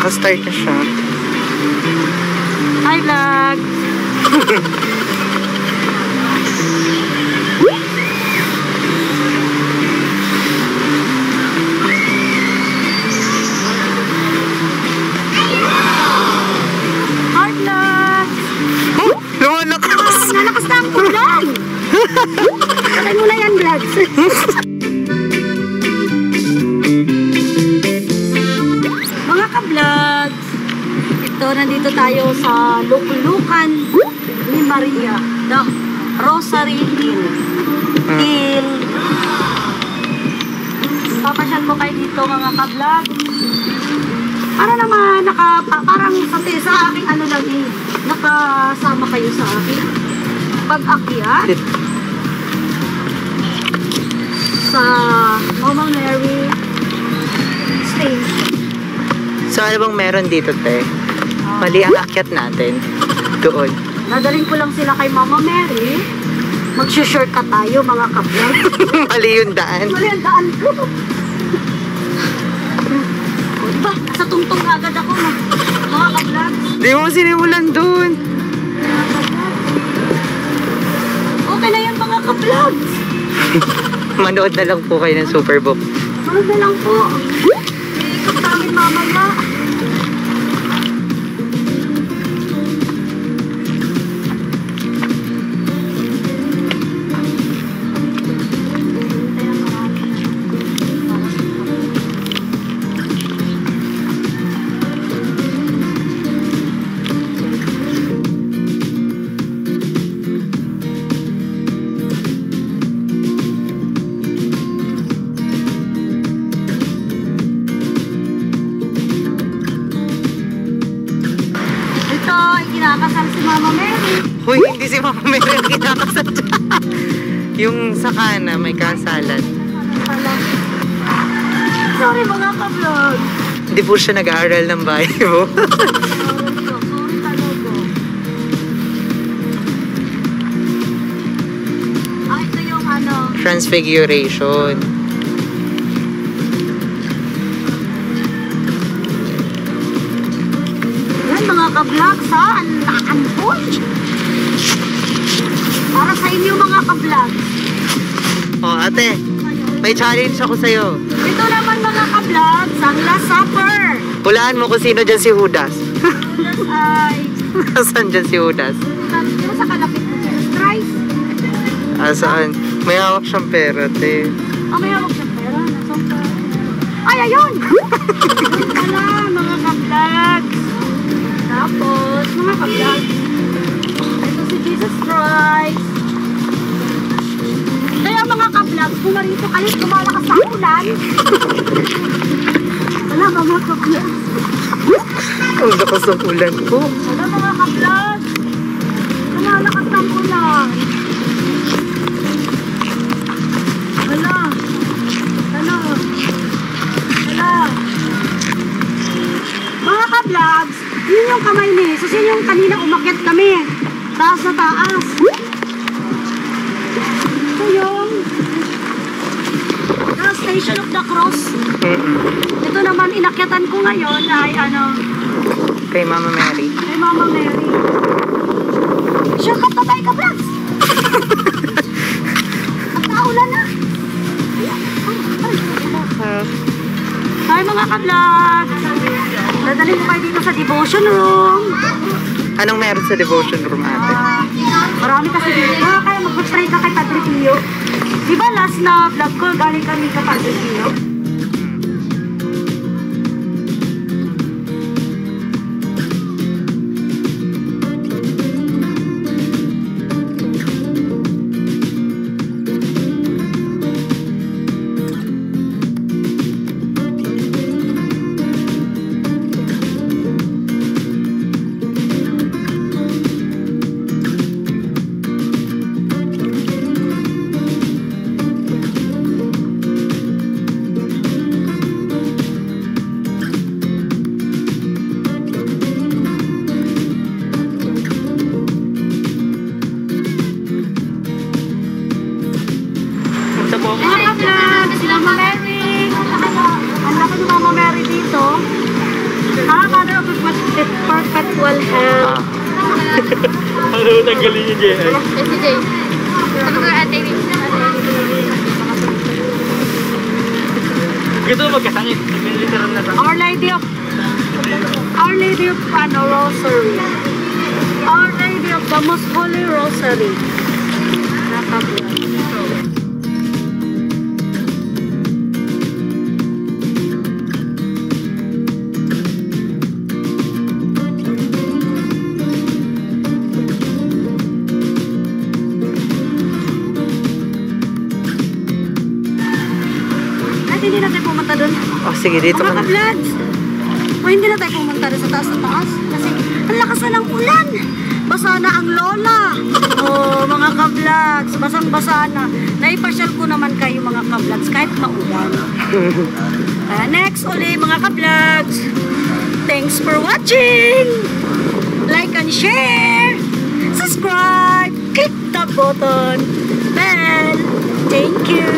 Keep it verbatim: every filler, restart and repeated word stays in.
Nakastart na siya. Hi, vlog! Hi, vlog! Oh, lumalakas! Nalakas na ang vlog! Sakay mo na yan, vlogs! Mga ka-vlogs, ito, nandito tayo sa Lukulukan ni Maria, the Rosary Hill. Hill. Papasyal ko kayo dito, mga ka-vlog. Para naman, naka, pa, parang sa, sa aking ano lang eh, nakasama kayo sa akin pag-akyat sa Mama Mary Station. So ano bang meron dito, te? Mali ang akyat natin. Doon. Nadaling ko lang sila kay Mama Mary. Mag-shortcut tayo, mga ka-vlog. Mali yung daan. Mali ang daan ko. Diba? Nasa tungtong agad ako, mga ka-vlog. Di mo sinimulan doon. Okay na yan, mga ka-vlog. Manood na lang po kayo ng Superbook. Manood na lang po. Ikot namin mamaya. Kinakasal si Mama Mary. Hoy, hindi si Mama Mary ang kinakasal dyan. Yung sa kana, may kasalan. Sorry, mga ka-vlog. Hindi po siya nag-aaral ng Bible. Sorry talaga. Ah, ito yung ano. Transfiguration. Mga ka-vlog sa Antaanpon. Para sa inyo, mga ka-vlog. Oh, ate, may challenge ako sa'yo. Ito naman, mga ka-vlog, ang Last Supper. Hulaan mo kung sino dyan si Judas. Judas ay... Saan dyan si Judas? Dito sa kalapit mo, Jesus Christ. Ah, saan? May hawak siyang pera, te. Ah, may hawak siyang pera. Nasaan pa? Ay, ayun! Ayun pala, mga ka-vlog. Tapos, mga ka-vlog, ito si Jesus Christ. Kaya mga ka-vlog, kung marito kayo, lumalakas sa ulan. Wala, mga ka-vlog. Ang lakas ng ulan ko. Wala, mga ka-vlog. Lumalakas ng ulan. Wala. Wala. Wala. Mga ka-vlogs, yun yung kamay ni Jesus. Yun yung kanina umakyat kami. Taas na taas. Ito yung the Station of the Cross. Mm-mm. Ito naman, inakyatan ko ngayon ay ano, Kay Mama Mary. kay Mama Mary. Shortcut na tayo, ka-vlogs! At naulan na. Hi, mga ka-vlogs! Dadalhin ko kayo dito sa devotion room. Anong meron sa devotion room, ate? Uh, marami kasi dito. Ah, kaya mag-try ka kay Padre Pio. Diba last na vlog ko, galing kami kay Padre Pio? equal health. Ano tanggalin yung J I? Eh, si Jay. Sabi ko ate ni. Gusto mo magkasangit. Literal na sa. Our Lady of Our Lady of ano, Rosary. Our Lady of the Most Holy Rosary. Nakabla. Hindi na tayo pumunta doon. Oh, sige, dito ka Mga na. ka-vlogs. O, hindi na tayo pumunta doon sa taas na taas. Kasi, ang lakas na ng ulan. Basa na ang lola. Oh, mga ka-vlogs. Basang-basa na. Naipasyal ko naman kayo, mga ka-vlogs, kahit maulan. Uh, next uli, mga ka-vlogs. Thanks for watching. Like and share. Subscribe. Click the button. Bell. Thank you.